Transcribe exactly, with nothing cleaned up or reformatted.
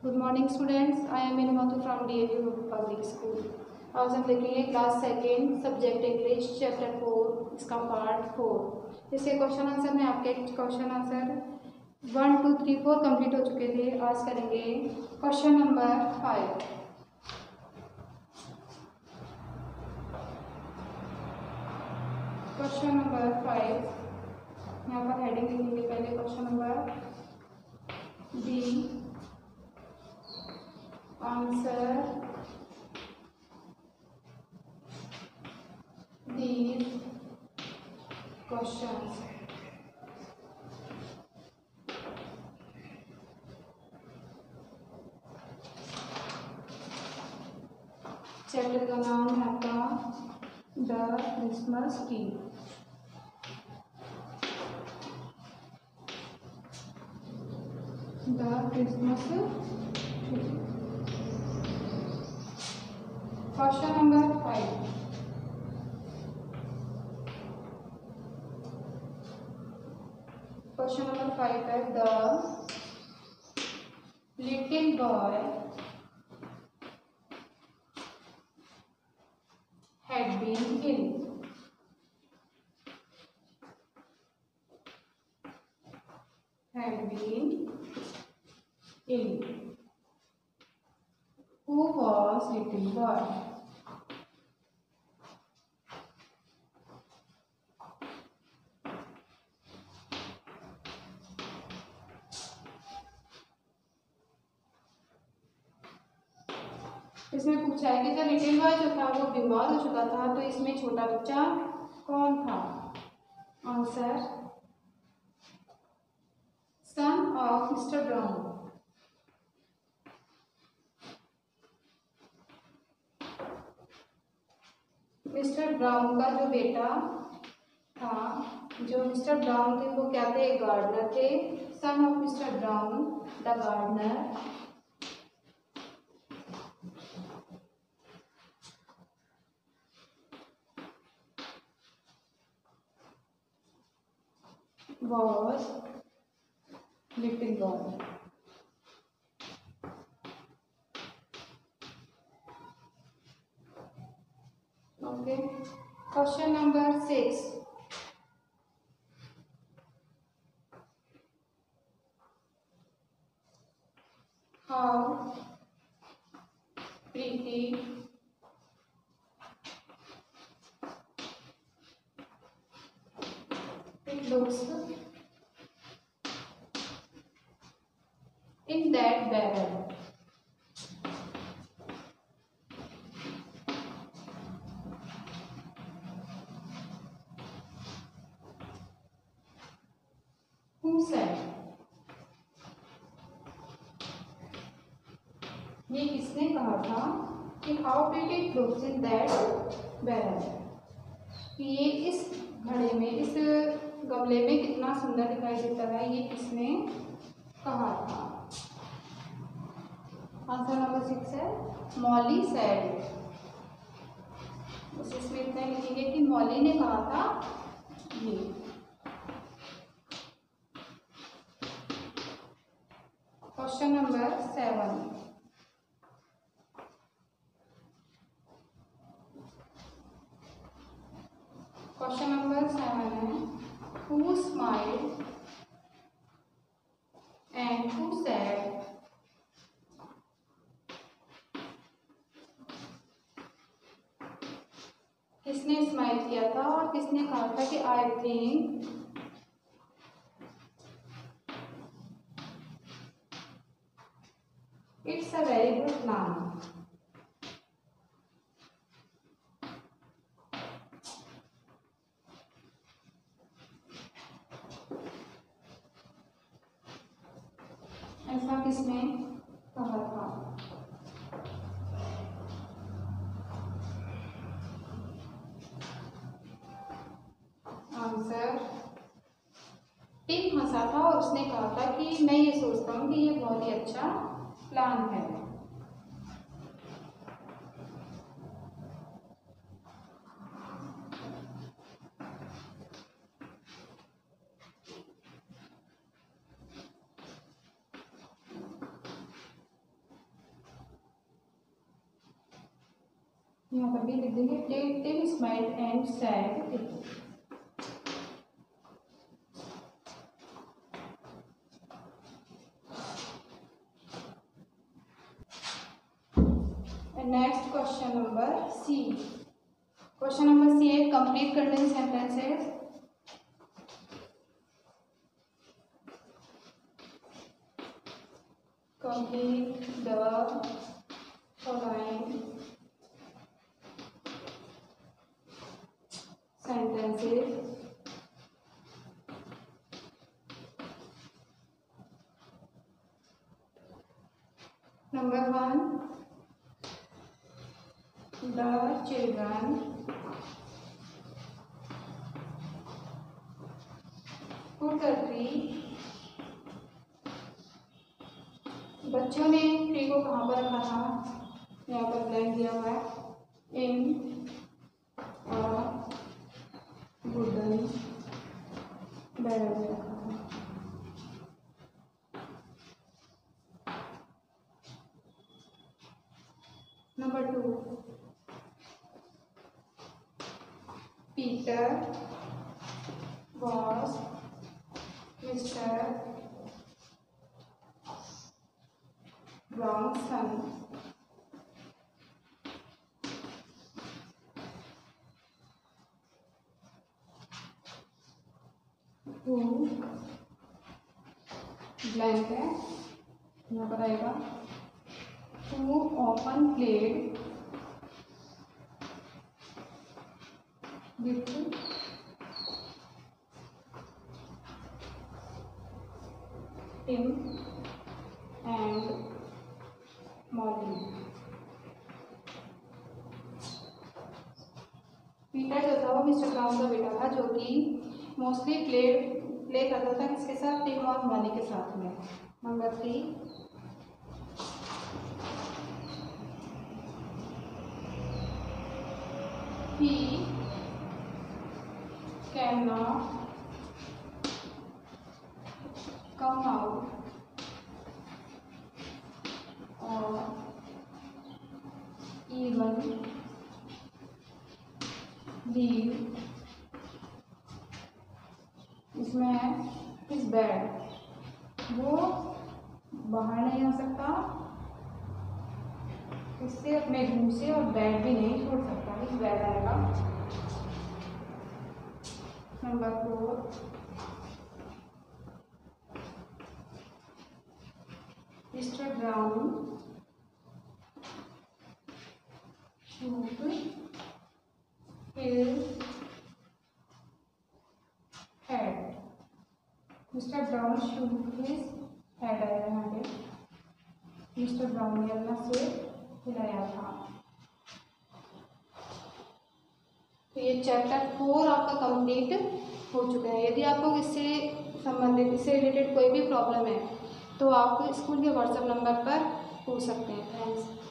Good morning students, I am इनमतु from DAV public school. आज हम देखेंगे class second subject English chapter four, इसका पार्ट फोर। इसके क्वेश्चन आंसर में आपके question answer one two three four complete हो चुके थे। आज करेंगे question number five. Question number five, यहाँ पर हेडिंग लिखेंगे पहले question number D answer these questions। चैप्टर का नाम है आपका the Christmas tree. The Christmas tree. Question number five, question number five है the little boy had been ill। had been ill। Who was little boy? इसमें पूछा है कि जब लिटिल बॉय जो था वो बीमार हो चुका था तो इसमें छोटा बच्चा कौन था? Answer son of Mr Brown. Mr Brown का जो बेटा था, जो मिस्टर ब्राउन थे वो क्या थे? गार्डनर थे। Son of Mr Brown the gardener was little boy। Okay, question number six। How pretty it looks in that barrel। Who said? ये किसने कहा था कि how pretty it looks in that barrel? कि ये इस घड़े में, इस गमले में कितना सुंदर दिखाई देता है, ये किसने कहा था? आंसर नंबर सिक्स है मॉली सेड। बस इसमें इतना लिखेंगे कि मॉली ने कहा था ये। Question number seven, question number seven है who smiled and who said? किसने स्माइल किया था और किसने कहा था कि I think it's a very good plan. ऐसा किसने कहा था? आंसर टिम हंसा था और उसने कहा था कि मैं ये सोचता हूँ कि ये बहुत ही अच्छा प्लान है। यहाँ पर भी लिख देंगे till till smiled and said. Next question number C. Question number C है complete content sentences. Complete the following sentences number one, the children put the tree, बच्चों ने ट्री को कहाँ पर रखा था, यहाँ पर ब्लैंक दिया हुआ है, इन वुडन बैरल में रखा था। Number two, Peter was Mr Brown's son who blank है, यहाँ पर आएगा who often played with him and Molly। Peter जो था वो मिस्टर ब्राउन का बेटा था, जो कि मोस्टली प्ले प्ले करता था किसके साथ, टिम और मॉली के साथ में। Number three, he cannot come out or even leave, इसमें है इस बेड, वो बाहर नहीं आ सकता, इससे अपने रूम से और बेड भी नहीं छोड़ सकता, इस बेड आएगा। Number four, Mr Brown shook his head, Mr Brown shook his head आया यहाँ पे, मिस्टर ब्राउन ने अपना सिर हिलाया था। तो ये चैप्टर फोर आपका कंप्लीट हो चुका है। यदि आपको इससे संबंधित इससे रिलेटेड कोई भी प्रॉब्लम है तो आप स्कूल के व्हाट्सएप नंबर पर पूछ सकते हैं। थैंक्स।